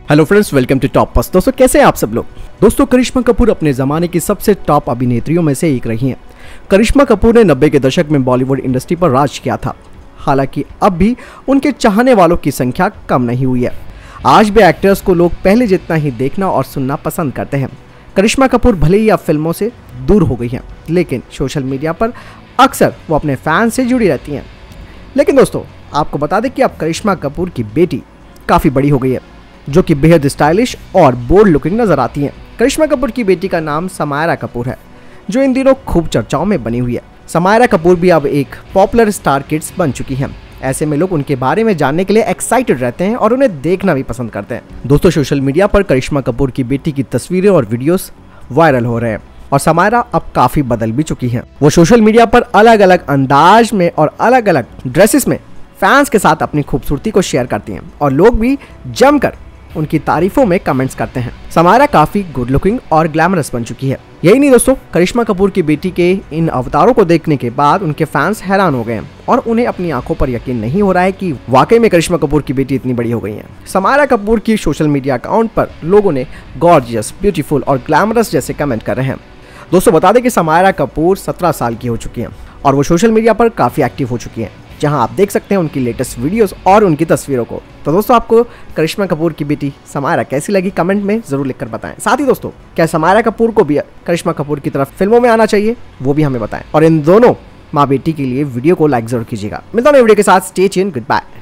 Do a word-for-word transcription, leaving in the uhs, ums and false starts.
Hello friends, welcome to top first. दोस्तों कैसे हैं आप सब लोग। दोस्तों करिश्मा कपूर अपने ज़माने की सबसे टॉप अभिनेत्रियों में से एक रही हैं। करिश्मा कपूर ने नब्बे के दशक में बॉलीवुड इंडस्ट्री पर राज किया था। हालांकि अब भी उनके चाहने वालों की संख्या कम नहीं हुई है। आज भी एक्टर्स को लोग पहले जितना ही देखना और सुनना पसंद करते हैं। करिश्मा कपूर भले ही अब फिल्मों से दूर हो गई हैं, लेकिन सोशल मीडिया पर अक्सर वो अपने फैंस से जुड़ी रहती हैं। लेकिन दोस्तों आपको बता दें कि अब करिश्मा कपूर की बेटी काफ़ी बड़ी हो गई है, जो कि बेहद स्टाइलिश और बोल्ड लुकिंग नजर आती हैं। करिश्मा कपूर की बेटी का नाम समायरा कपूर है, जो इन दिनों खूब चर्चाओं में बनी हुई है। समायरा कपूर भी अब एक पॉपुलर स्टार किड्स बन चुकी हैं। ऐसे में लोग उनके बारे में जानने के लिए एक्साइटेड रहते हैं और उन्हें देखना भी पसंद करते हैं। दोस्तों सोशल मीडिया पर करिश्मा कपूर की बेटी की तस्वीरें और वीडियोस वायरल हो रहे हैं और समायरा अब काफी बदल भी चुकी है। वो सोशल मीडिया पर अलग अलग अंदाज में और अलग अलग ड्रेसेस में फैंस के साथ अपनी खूबसूरती को शेयर करती हैं और लोग भी जमकर उनकी तारीफों में कमेंट्स करते हैं। समायरा काफी गुड लुकिंग और ग्लैमरस बन चुकी है। यही नहीं दोस्तों, करिश्मा कपूर की बेटी के इन अवतारों को देखने के बाद उनके फैंस हैरान हो गए हैं और उन्हें अपनी आंखों पर यकीन नहीं हो रहा है कि वाकई में करिश्मा कपूर की बेटी इतनी बड़ी हो गई है। समायरा कपूर की सोशल मीडिया अकाउंट पर लोगों ने गॉर्जियस, ब्यूटीफुल और ग्लैमरस जैसे कमेंट कर रहे हैं। दोस्तों बता दें कि समायरा कपूर सत्रह साल की हो चुकी हैं और वो सोशल मीडिया पर काफी एक्टिव हो चुकी हैं, जहां आप देख सकते हैं उनकी लेटेस्ट वीडियोस और उनकी तस्वीरों को। तो दोस्तों आपको करिश्मा कपूर की बेटी समायरा कैसी लगी कमेंट में जरूर लिखकर बताएं। साथ ही दोस्तों क्या समायरा कपूर को भी करिश्मा कपूर की तरफ फिल्मों में आना चाहिए, वो भी हमें बताएं। और इन दोनों माँ बेटी के लिए वीडियो को लाइक जरूर कीजिएगा। मिलता हूं वीडियो के साथ, स्टे ट्यून्ड, गुड बाय।